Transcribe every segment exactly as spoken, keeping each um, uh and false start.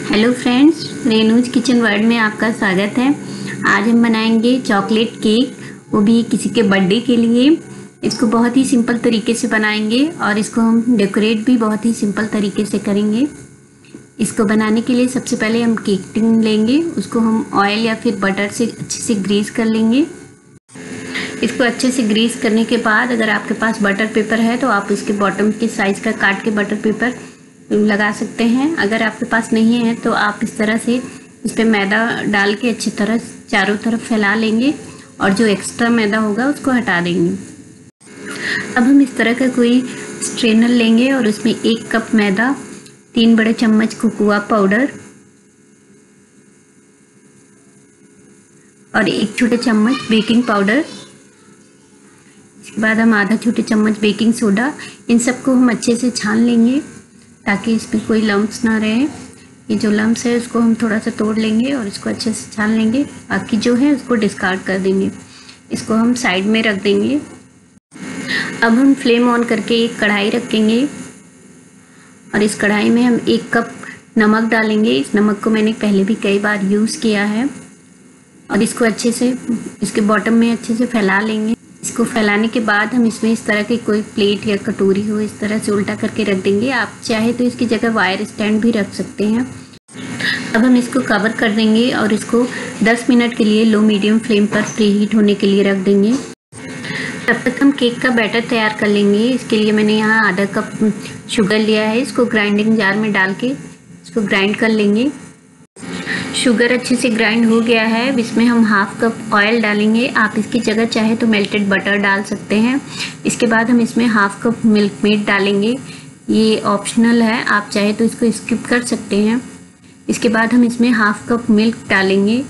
Hello friends, Renu's kitchen world में आपका स्वागत है। आज हम बनाएंगे चॉकलेट केक, वो भी किसी के बर्थडे के लिए। इसको बहुत ही सिंपल तरीके से बनाएंगे और इसको हम डेकोरेट भी बहुत ही सिंपल तरीके से करेंगे। इसको बनाने के लिए सबसे पहले हम केक टिन लेंगे, उसको हम ऑयल या फिर बटर से अच्छे से ग्रीस कर लेंगे। इसको अच्छे से ग्रीस करने के बाद अगर आपके पास बटर पेपर है तो आप इसके बॉटम के साइज़ का काट के बटर पेपर लगा सकते हैं। अगर आपके पास नहीं है तो आप इस तरह से इस पर मैदा डाल के अच्छी तरह चारों तरफ फैला लेंगे और जो एक्स्ट्रा मैदा होगा उसको हटा देंगे। अब हम इस तरह का कोई स्ट्रेनर लेंगे और उसमें एक कप मैदा, तीन बड़े चम्मच कोकोआ पाउडर और एक छोटे चम्मच बेकिंग पाउडर, इसके बाद हम आधा छोटे चम्मच बेकिंग सोडा, इन सबको हम अच्छे से छान लेंगे ताकि इसमें कोई लम्प्स ना रहे। ये जो लम्प्स है उसको हम थोड़ा सा तोड़ लेंगे और इसको अच्छे से छान लेंगे। बाकी जो है उसको डिस्कार्ड कर देंगे। इसको हम साइड में रख देंगे। अब हम फ्लेम ऑन करके एक कढ़ाई रखेंगे और इस कढ़ाई में हम एक कप नमक डालेंगे। इस नमक को मैंने पहले भी कई बार यूज़ किया है और इसको अच्छे से इसके बॉटम में अच्छे से फैला लेंगे। इसको फैलाने के बाद हम इसमें इस तरह की कोई प्लेट या कटोरी हो इस तरह से उल्टा करके रख देंगे। आप चाहे तो इसकी जगह वायर स्टैंड भी रख सकते हैं। अब हम इसको कवर कर देंगे और इसको दस मिनट के लिए लो मीडियम फ्लेम पर प्री हीट होने के लिए रख देंगे। तब तक हम केक का बैटर तैयार कर लेंगे। इसके लिए मैंने यहाँ आधा कप शुगर लिया है। इसको ग्राइंडिंग जार में डाल के इसको ग्राइंड कर लेंगे। शुगर अच्छे से ग्राइंड हो गया है। अब इसमें हम हाफ कप ऑयल डालेंगे। आप इसकी जगह चाहे तो मेल्टेड बटर डाल सकते हैं। इसके बाद हम इसमें हाफ कप मिल्क मेड डालेंगे। ये ऑप्शनल है, आप चाहे तो इसको स्किप कर सकते हैं। इसके बाद हम इसमें हाफ कप मिल्क डालेंगे।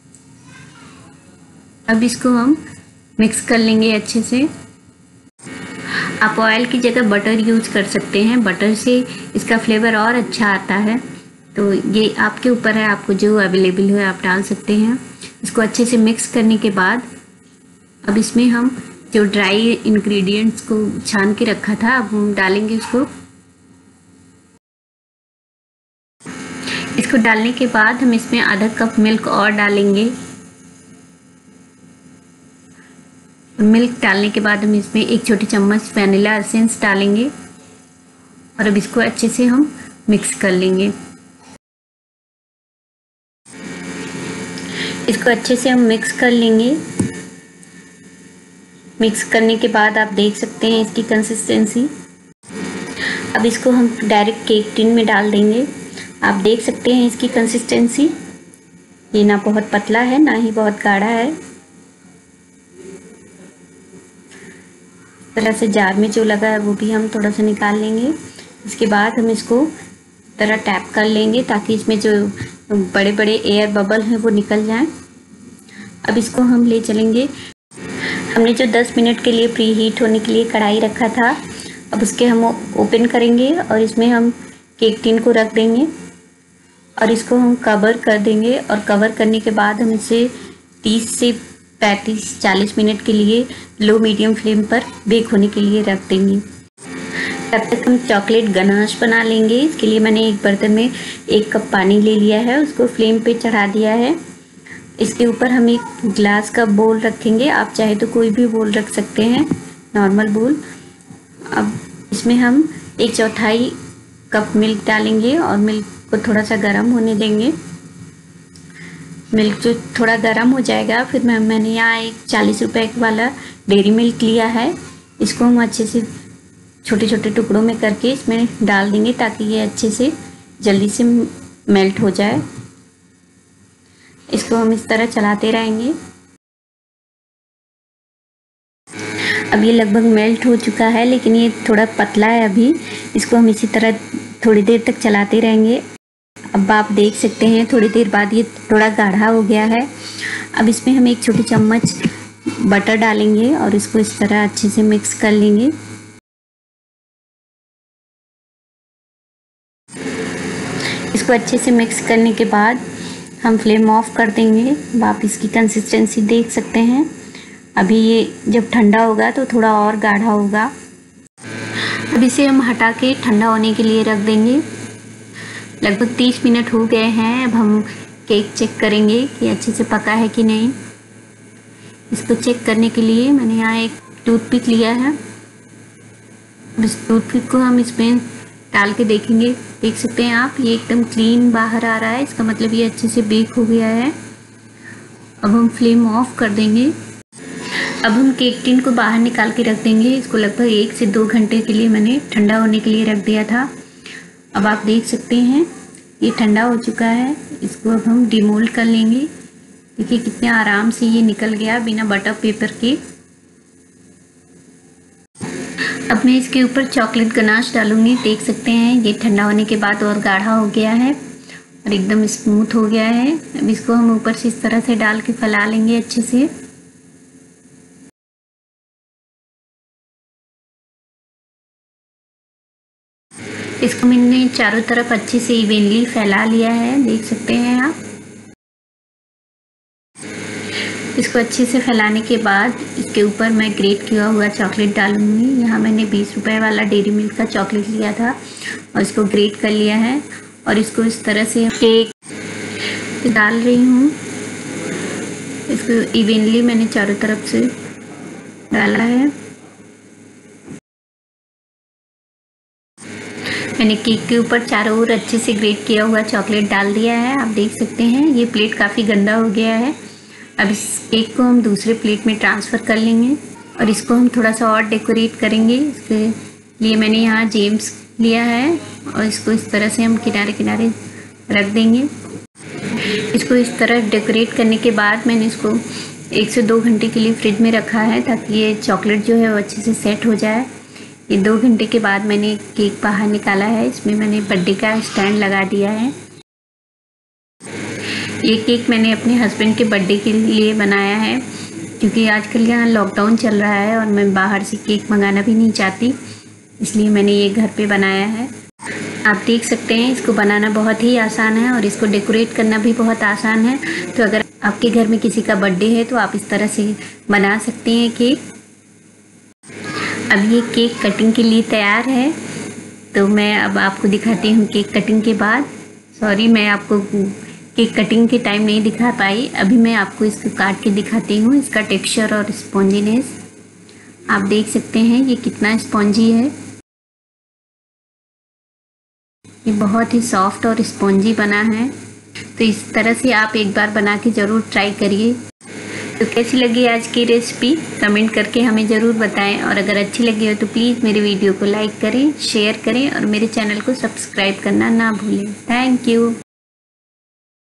अब इसको हम मिक्स कर लेंगे अच्छे से। आप ऑयल की जगह बटर यूज़ कर सकते हैं, बटर से इसका फ्लेवर और अच्छा आता है। तो ये आपके ऊपर है, आपको जो अवेलेबल है आप डाल सकते हैं। इसको अच्छे से मिक्स करने के बाद अब इसमें हम जो ड्राई इंग्रेडिएंट्स को छान के रखा था अब हम डालेंगे उसको। इसको डालने के बाद हम इसमें आधा कप मिल्क और डालेंगे। मिल्क डालने के बाद हम इसमें एक छोटी चम्मच वैनिला एसेंस डालेंगे और अब इसको अच्छे से हम मिक्स कर लेंगे। इसको अच्छे से हम मिक्स कर लेंगे। मिक्स करने के बाद आप देख सकते हैं इसकी कंसिस्टेंसी। अब इसको हम डायरेक्ट केक टिन में डाल देंगे। आप देख सकते हैं इसकी कंसिस्टेंसी, ये ना बहुत पतला है ना ही बहुत गाढ़ा है। इस तरह से जार में जो लगा है वो भी हम थोड़ा सा निकाल लेंगे। इसके बाद हम इसको तरह टैप कर लेंगे ताकि इसमें जो बड़े बड़े एयर बबल हैं वो निकल जाएं। अब इसको हम ले चलेंगे। हमने जो दस मिनट के लिए प्री हीट होने के लिए कढ़ाई रखा था, अब उसके हम ओपन करेंगे और इसमें हम केक टिन को रख देंगे और इसको हम कवर कर देंगे। और कवर करने के बाद हम इसे तीस से पैंतीस चालीस मिनट के लिए लो मीडियम फ्लेम पर बेक होने के लिए रख देंगे। तब तक हम चॉकलेट गनाश बना लेंगे। इसके लिए मैंने एक बर्तन में एक कप पानी ले लिया है, उसको फ्लेम पे चढ़ा दिया है। इसके ऊपर हम एक ग्लास का बोल रखेंगे। आप चाहे तो कोई भी बोल रख सकते हैं, नॉर्मल बोल। अब इसमें हम एक चौथाई कप मिल्क डालेंगे और मिल्क को थोड़ा सा गर्म होने देंगे। मिल्क जो थोड़ा गर्म हो जाएगा फिर मैं मैंने यहाँ एक चालीस रुपये वाला डेयरी मिल्क लिया है। इसको हम अच्छे से छोटे छोटे टुकड़ों में करके इसमें डाल देंगे ताकि ये अच्छे से जल्दी से मेल्ट हो जाए। इसको हम इस तरह चलाते रहेंगे। अब ये लगभग मेल्ट हो चुका है लेकिन ये थोड़ा पतला है अभी। इसको हम इसी तरह थोड़ी देर तक चलाते रहेंगे। अब आप देख सकते हैं थोड़ी देर बाद ये थोड़ा गाढ़ा हो गया है। अब इसमें हम एक छोटी चम्मच बटर डालेंगे और इसको इस तरह अच्छे से मिक्स कर लेंगे। इसको अच्छे से मिक्स करने के बाद हम फ्लेम ऑफ कर देंगे। अब आप इसकी कंसिस्टेंसी देख सकते हैं। अभी ये जब ठंडा होगा तो थोड़ा और गाढ़ा होगा। अब इसे हम हटा के ठंडा होने के लिए रख देंगे। लगभग तीस मिनट हो गए हैं। अब हम केक चेक करेंगे कि अच्छे से पका है कि नहीं। इसको चेक करने के लिए मैंने यहाँ एक टूथपिक लिया है। इस टूथपिक को हम इसमें डाल के देखेंगे। देख सकते हैं आप, ये एकदम क्लीन बाहर आ रहा है, इसका मतलब ये अच्छे से बेक हो गया है। अब हम फ्लेम ऑफ कर देंगे। अब हम केक टिन को बाहर निकाल के रख देंगे। इसको लगभग एक से दो घंटे के लिए मैंने ठंडा होने के लिए रख दिया था। अब आप देख सकते हैं ये ठंडा हो चुका है। इसको अब हम डिमोल्ड कर लेंगे। देखिए कितने आराम से ये निकल गया बिना बटर पेपर के। अब मैं इसके ऊपर चॉकलेट गनाश डालूंगी। देख सकते हैं ये ठंडा होने के बाद और गाढ़ा हो गया है और एकदम स्मूथ हो गया है। अब इसको हम ऊपर से इस तरह से डाल के फैला लेंगे अच्छे से। इसको मैंने चारों तरफ अच्छे से इवेनली फैला लिया है, देख सकते हैं आप। इसको अच्छे से फैलाने के बाद इसके ऊपर मैं ग्रेट किया हुआ चॉकलेट डालूंगी। यहाँ मैंने बीस रुपए वाला डेयरी मिल्क का चॉकलेट लिया था और इसको ग्रेट कर लिया है और इसको इस तरह से केक डाल रही हूँ। इसको इवेनली मैंने चारों तरफ से डाला है। मैंने केक के ऊपर चारों ओर अच्छे से ग्रेट किया हुआ चॉकलेट डाल दिया है। आप देख सकते हैं ये प्लेट काफ़ी गंदा हो गया है। अब इस केक को हम दूसरे प्लेट में ट्रांसफ़र कर लेंगे और इसको हम थोड़ा सा और डेकोरेट करेंगे। इसके लिए मैंने यहाँ जेम्स लिया है और इसको इस तरह से हम किनारे किनारे रख देंगे। इसको इस तरह डेकोरेट करने के बाद मैंने इसको एक से दो घंटे के लिए फ्रिज में रखा है ताकि ये चॉकलेट जो है वो अच्छे से सेट हो जाए। ये दो घंटे के बाद मैंने केक बाहर निकाला है। इसमें मैंने बर्थडे का स्टैंड लगा दिया है। ये केक मैंने अपने हस्बैंड के बर्थडे के लिए बनाया है क्योंकि आजकल यहाँ लॉकडाउन चल रहा है और मैं बाहर से केक मंगाना भी नहीं चाहती, इसलिए मैंने ये घर पे बनाया है। आप देख सकते हैं इसको बनाना बहुत ही आसान है और इसको डेकोरेट करना भी बहुत आसान है। तो अगर आपके घर में किसी का बर्थडे है तो आप इस तरह से बना सकते हैं केक। अब ये केक कटिंग के लिए तैयार है, तो मैं अब आपको दिखाती हूँ केक कटिंग के बाद। सॉरी, मैं आपको केक कटिंग के टाइम नहीं दिखा पाई। अभी मैं आपको इसको काट के दिखाती हूँ, इसका टेक्सचर और स्पॉन्जीनेस। आप देख सकते हैं ये कितना स्पॉन्जी है। ये बहुत ही सॉफ्ट और स्पॉन्जी बना है। तो इस तरह से आप एक बार बना के ज़रूर ट्राई करिए। तो कैसी लगी आज की रेसिपी कमेंट करके हमें ज़रूर बताएं और अगर अच्छी लगी हो तो प्लीज़ मेरे वीडियो को लाइक करें, शेयर करें और मेरे चैनल को सब्सक्राइब करना ना भूलें। Thank you.